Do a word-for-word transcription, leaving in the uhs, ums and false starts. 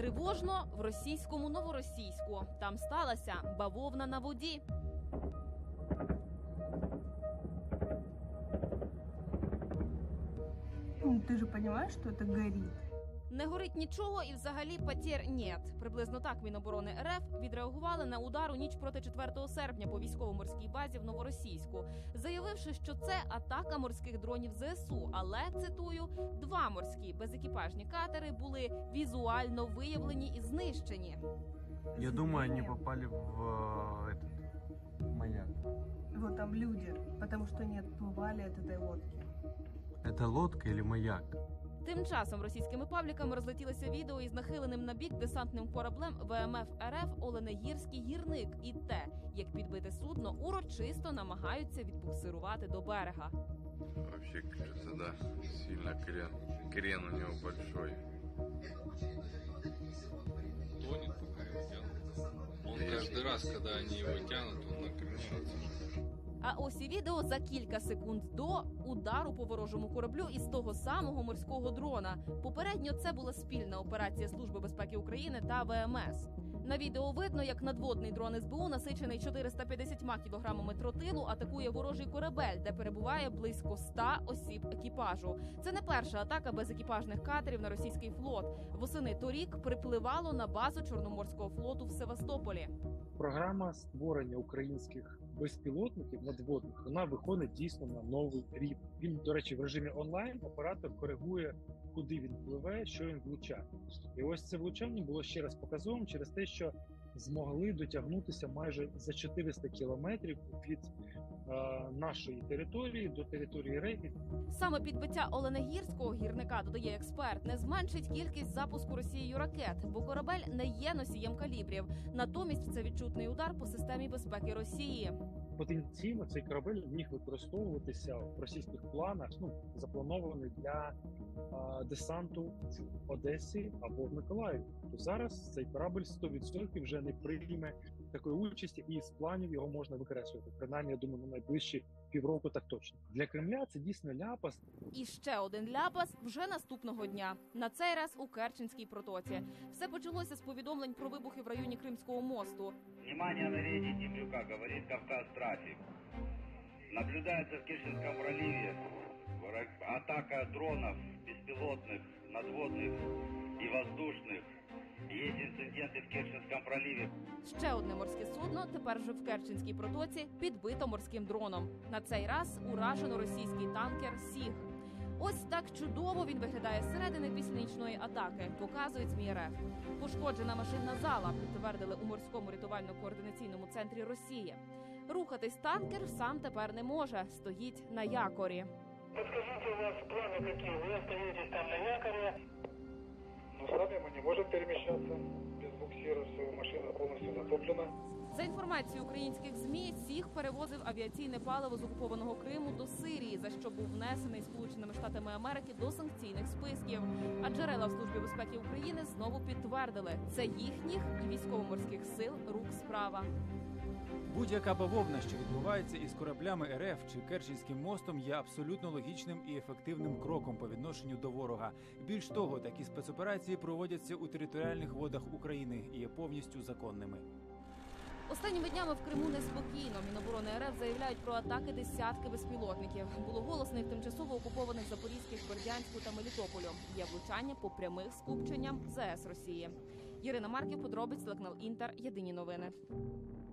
Тривожно в російському Новоросійську. Там сталася бавовна на воді. Ти ж розумієш, що це горить? Не горить нічого і взагалі потєр нет. Приблизно так Міноборони РФ відреагували на удар у ніч проти четвертого серпня по військово-морській базі в Новоросійську, заявивши, що це атака морських дронів ЗСУ. Але, цитую, два морські безекіпажні катери були візуально виявлені і знищені. Я думаю, они попали в э, этот маяк. Вот там люди, потому что не отплывали от этой лодки. Это лодка или маяк? Тим часом російськими пабліками розлетілося відео із нахиленим на бік десантним кораблем ВМФ РФ Оленегірський гірник і те, як підбите судно урочисто намагаються відбуксирувати до берега. Вообще, кажется, да, сильно крен. Крен у него большой. Тонет, пока его тянут. Он каждый раз, когда они его тянут, он накренивается. А ось і відео за кілька секунд до удару по ворожому кораблю із того самого морського дрона. Попередньо це була спільна операція Служби безпеки України та ВМС. На відео видно, як надводний дрон ес бе у, насичений чотириста п'ятдесят кілограмами тротилу, атакує ворожий корабель, де перебуває близько ста осіб екіпажу. Це не перша атака безекіпажних катерів на російський флот. Восени торік припливало на базу Чорноморського флоту в Севастополі. Програма створення українських безпілотників надводних, вона виходить дійсно на новий рівень. Він, до речі, в режимі онлайн оператор коригує, куди він пливе, що він влучає. І ось це влучання було ще раз показовим через те, що змогли дотягнутися майже за чотириста кілометрів від е, нашої території до території РФ. Саме підбиття Оленегірського гірника, додає експерт, не зменшить кількість запуску Росією ракет, бо корабель не є носієм калібрів. Натомість це відчутний удар по системі безпеки Росії. Потенційно цей корабель міг використовуватися в російських планах, ну, запланований для а, десанту в Одесі або в Миколаєві. То зараз цей корабель сто відсотків вже не прийме такої участі, і з планів його можна викреслювати. Принаймні, я думаю, на найближчі півроку так точно. Для Кремля це дійсно ляпас. І ще один ляпас вже наступного дня. На цей раз у Керченській протоці. Все почалося з повідомлень про вибухи в районі Кримського мосту. Внимание на рейде Темрюка, говорит Кавказ Трафик. Наблюдается в Керченском проливе атака дронов беспилотных, надводных и воздушных. Есть инциденты в Керченском проливе. Ще одне морське судно, тепер вже в Керченській протоці, підбито морським дроном. На цей раз уражено російський танкер «Сіг». Ось так чудово він виглядає зсередини після нічної атаки, показують ЗМІ РФ. Пошкоджена машинна зала, підтвердили у морському рятувально-координаційному центрі Росії. Рухатись танкер сам тепер не може, стоїть на якорі. Подскажите, у вас планы какие? Вы остаетесь там на якоре? Ну, сами мы не можем перемещаться без буксира, все, машина полностью затоплена. За інформацією українських ЗМІ, «Сіг» перевозив авіаційне паливо з окупованого Криму до Сирії, за що був внесений Сполученими Штатами Америки до санкційних списків. А джерела в Службі безпеки України знову підтвердили – це їхніх і військово-морських сил рук справа. Будь-яка бавовна, що відбувається із кораблями РФ чи Керченським мостом, є абсолютно логічним і ефективним кроком по відношенню до ворога. Більш того, такі спецоперації проводяться у територіальних водах України і є повністю законними. Останніми днями в Криму неспокійно. Міноборони РФ заявляють про атаки десятки безпілотників. Було голосно і в тимчасово окупованих Запорізьких, Бердянську та Мелітополю. Є влучання по прямих скупченням зе ес Росії. Ірина Марків, подробиць, телеканал Інтер, єдині новини.